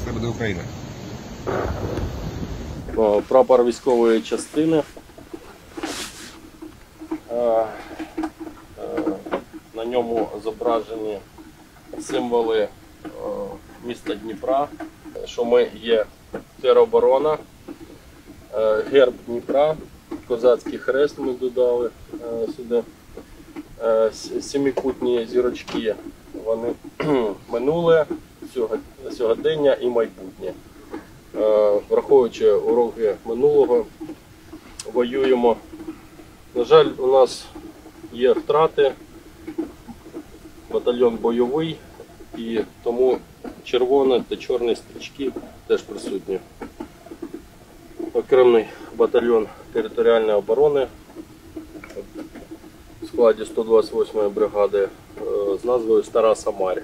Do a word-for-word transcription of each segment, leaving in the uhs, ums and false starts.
Це буде Україна. Прапор військової частини. На ньому зображені символи міста Дніпра, що ми є тероборона, герб Дніпра, козацький хрест ми додали сюди, сімикутні зірочки, вони минуле, сьогодення і майбутнє. Враховуючи уроки минулого, воюємо. На жаль, у нас є втрати, батальйон бойовий, і тому червоні та чорні стрічки теж присутні. Окремий батальйон територіальної оборони в складі сто двадцять восьмої бригади з назвою Стара Самаря.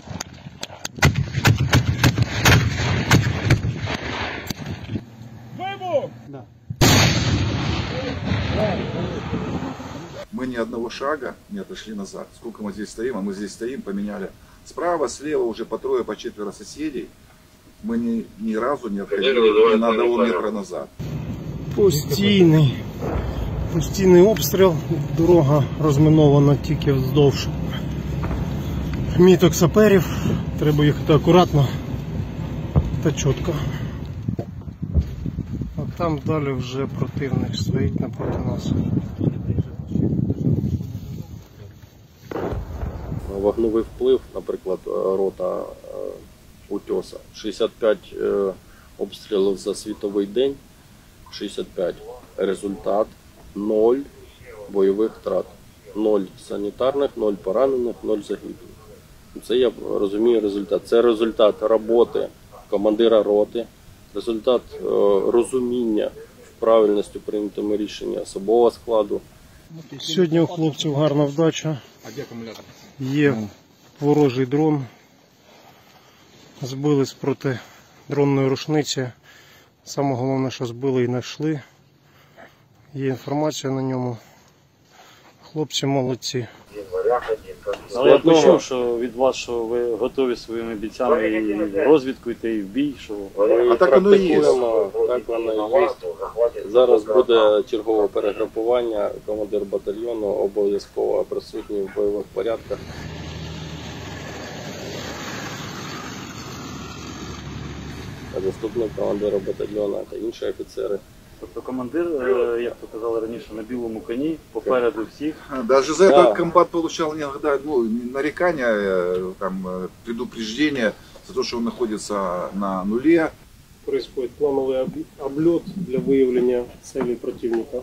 Мы ни одного шага не отошли назад. Сколько мы здесь стоим, а мы здесь стоим, поменяли справа, слева уже по трое, по четверо соседей. Мы ни, ни разу не отходили ни на одного метра назад. Постійний, постійний обстріл, дорога розмінована тільки вздовж міток саперів, треба їхати акуратно та чітко. А там далі вже противник стоїть напроти нас. Вогневий вплив, наприклад, рота Утьоса, шістдесят п'ять обстрілів за світовий день, шістдесят п'ять. Результат нуль бойових втрат, нуль санітарних, нуль поранених, нуль загиблих. Це, я розумію, результат. Це результат роботи командира роти, результат розуміння в правильності прийнятими рішення особового складу. Сьогодні у хлопців гарна вдача. Є ворожий дрон. Збили з протидронної рушниці. Саме головне, що збили і знайшли. Є інформація на ньому. Хлопці молодці. Але я почув, що від вас, що ви готові своїми бійцями і в розвідку йти, і в бій, що ми практикуємо, так воно є. Зараз буде чергове перегрупування, командир батальйону обов'язково присутній в бойових порядках. Заступник командира батальйону та інші офіцери. Тобто командир, як ви казали раніше, на білому коні, попереду всіх. Даже за это комбат получал иногда ну, нарекания, там, предупреждения за то, что он находится на нуле. Происходит плановий облет для виявлення цілей противника.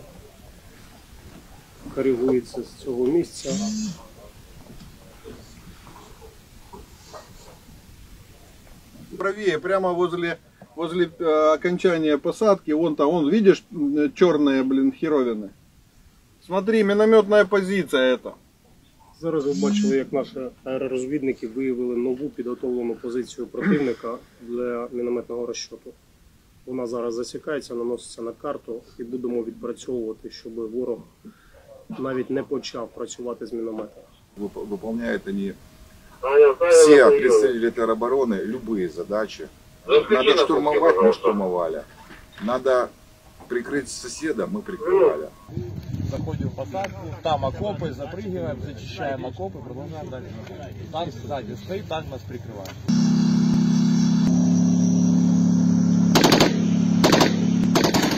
Коригується з цього місця. Правее, прямо возле, возле э, окончания посадки, вон там, вон, видишь, черные, блин, херовины? Смотри, минометная позиция это. Зараз ви бачили, як наші аеророзвідники виявили нову підготовлену позицію противника для мінометного розчоту. Вона зараз засікається, наноситься на карту і будемо відпрацьовувати, щоб ворог навіть не почав працювати з міномета. Выполняют они, все представители теробороны, любые задачи. Надо штурмовать, мы штурмовали. Надо прикрыть соседа, мы прикрывали. Заходим в посадку, там окопы, запрыгиваем, зачищаем окопы, продолжаем дальше. Танк сзади стоит, танк нас прикрывает.